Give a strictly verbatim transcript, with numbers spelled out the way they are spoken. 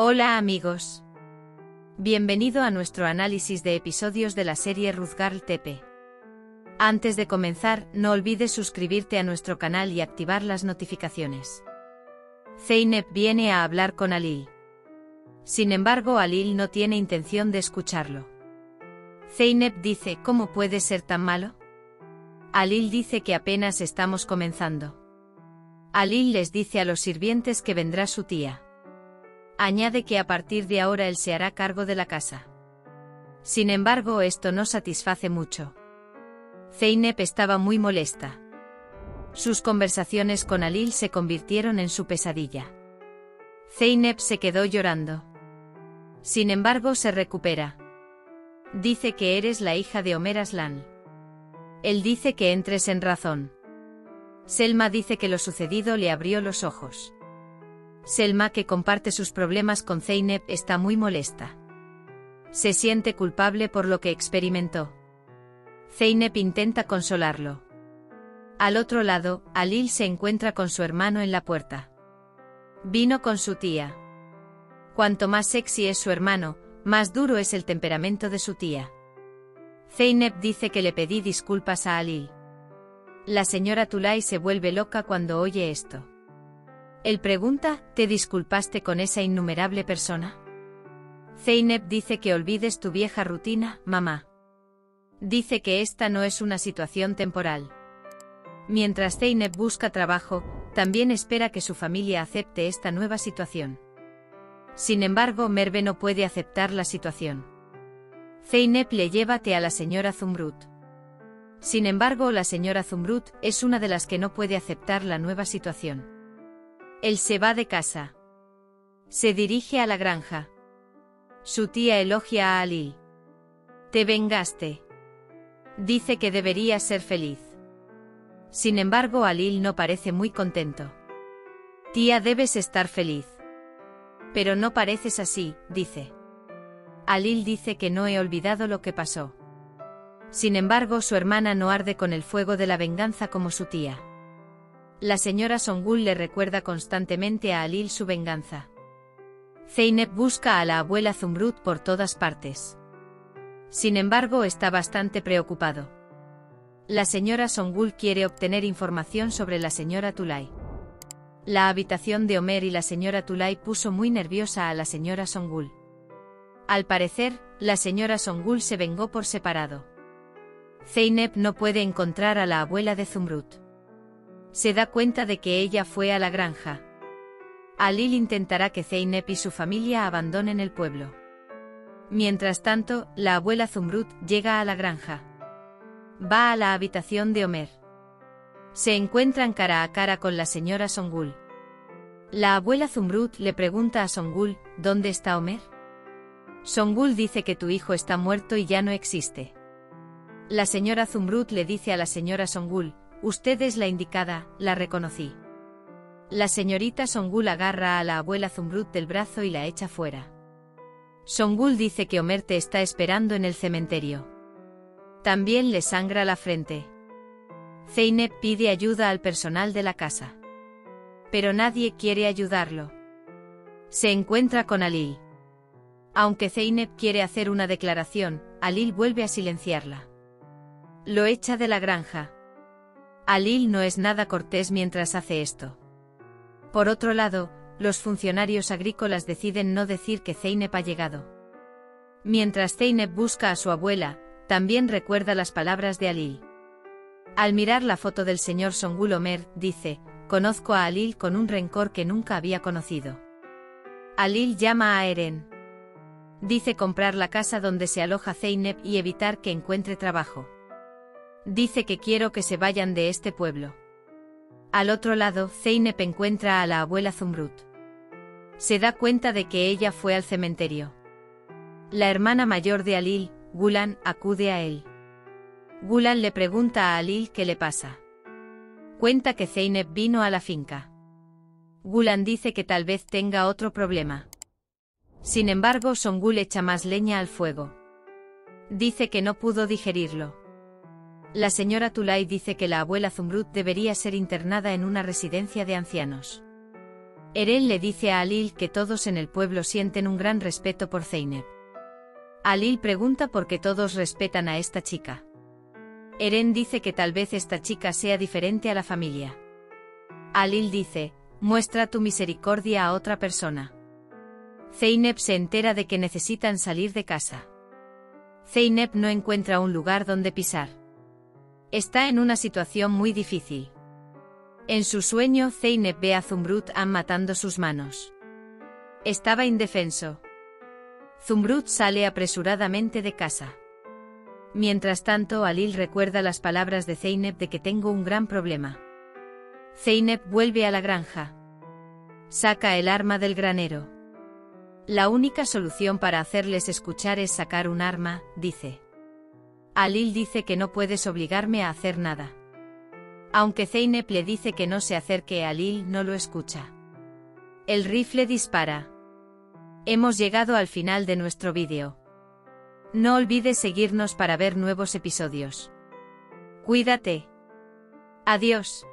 Hola amigos. Bienvenido a nuestro análisis de episodios de la serie Ruzgarl Tepe. Antes de comenzar, no olvides suscribirte a nuestro canal y activar las notificaciones. Zeynep viene a hablar con Halil. Sin embargo, Halil no tiene intención de escucharlo. Zeynep dice, ¿cómo puede ser tan malo? Halil dice que apenas estamos comenzando. Halil les dice a los sirvientes que vendrá su tía. Añade que a partir de ahora él se hará cargo de la casa. Sin embargo, esto no satisface mucho. Zeynep estaba muy molesta. Sus conversaciones con Halil se convirtieron en su pesadilla. Zeynep se quedó llorando. Sin embargo, se recupera. Dice que eres la hija de Ömer Aslan. Él dice que entres en razón. Selma dice que lo sucedido le abrió los ojos. Selma, que comparte sus problemas con Zeynep, está muy molesta. Se siente culpable por lo que experimentó. Zeynep intenta consolarlo. Al otro lado, Halil se encuentra con su hermano en la puerta. Vino con su tía. Cuanto más sexy es su hermano, más duro es el temperamento de su tía. Zeynep dice que le pedí disculpas a Halil. La señora Tulay se vuelve loca cuando oye esto. Él pregunta, ¿te disculpaste con esa innumerable persona? Zeynep dice que olvides tu vieja rutina, mamá. Dice que esta no es una situación temporal. Mientras Zeynep busca trabajo, también espera que su familia acepte esta nueva situación. Sin embargo, Merve no puede aceptar la situación. Zeynep le lleva té a la señora Zumrut. Sin embargo, la señora Zumrut es una de las que no puede aceptar la nueva situación. Él se va de casa. Se dirige a la granja. Su tía elogia a Halil. Te vengaste. Dice que deberías ser feliz. Sin embargo, Halil no parece muy contento. Tía, debes estar feliz. Pero no pareces así, dice. Halil dice que no he olvidado lo que pasó. Sin embargo, su hermana no arde con el fuego de la venganza como su tía. La señora Songul le recuerda constantemente a Halil su venganza. Zeynep busca a la abuela Zumrut por todas partes. Sin embargo, está bastante preocupado. La señora Songul quiere obtener información sobre la señora Tulay. La habitación de Ömer y la señora Tulay puso muy nerviosa a la señora Songul. Al parecer, la señora Songul se vengó por separado. Zeynep no puede encontrar a la abuela de Zumrut. Se da cuenta de que ella fue a la granja. Halil intentará que Zeynep y su familia abandonen el pueblo. Mientras tanto, la abuela Zumrut llega a la granja. Va a la habitación de Ömer. Se encuentran cara a cara con la señora Songul. La abuela Zumrut le pregunta a Songul, ¿dónde está Ömer? Songul dice que tu hijo está muerto y ya no existe. La señora Zumrut le dice a la señora Songul, usted es la indicada, la reconocí. La señorita Songul agarra a la abuela Zumrut del brazo y la echa fuera. Songul dice que Ömer te está esperando en el cementerio. También le sangra la frente. Zeynep pide ayuda al personal de la casa. Pero nadie quiere ayudarlo. Se encuentra con Halil. Aunque Zeynep quiere hacer una declaración, Halil vuelve a silenciarla. Lo echa de la granja. Halil no es nada cortés mientras hace esto. Por otro lado, los funcionarios agrícolas deciden no decir que Zeynep ha llegado. Mientras Zeynep busca a su abuela, también recuerda las palabras de Halil. Al mirar la foto del señor Songul, Ömer dice, conozco a Halil con un rencor que nunca había conocido. Halil llama a Eren. Dice comprar la casa donde se aloja Zeynep y evitar que encuentre trabajo. Dice que quiero que se vayan de este pueblo. Al otro lado, Zeynep encuentra a la abuela Zumrut. Se da cuenta de que ella fue al cementerio. La hermana mayor de Halil, Gulan, acude a él. Gulan le pregunta a Halil qué le pasa. Cuenta que Zeynep vino a la finca. Gulan dice que tal vez tenga otro problema. Sin embargo, Songul echa más leña al fuego. Dice que no pudo digerirlo. La señora Tulay dice que la abuela Zumrut debería ser internada en una residencia de ancianos. Eren le dice a Alil que todos en el pueblo sienten un gran respeto por Zeynep. Alil pregunta por qué todos respetan a esta chica. Eren dice que tal vez esta chica sea diferente a la familia. Alil dice, muestra tu misericordia a otra persona. Zeynep se entera de que necesitan salir de casa. Zeynep no encuentra un lugar donde pisar. Está en una situación muy difícil. En su sueño Zeynep ve a Zumbrut matando sus manos. Estaba indefenso. Zumbrut sale apresuradamente de casa. Mientras tanto Alil recuerda las palabras de Zeynep de que tengo un gran problema. Zeynep vuelve a la granja. Saca el arma del granero. La única solución para hacerles escuchar es sacar un arma, dice. Alil dice que no puedes obligarme a hacer nada. Aunque Zeynep le dice que no se acerque, Alil no lo escucha. El rifle dispara. Hemos llegado al final de nuestro vídeo. No olvides seguirnos para ver nuevos episodios. Cuídate. Adiós.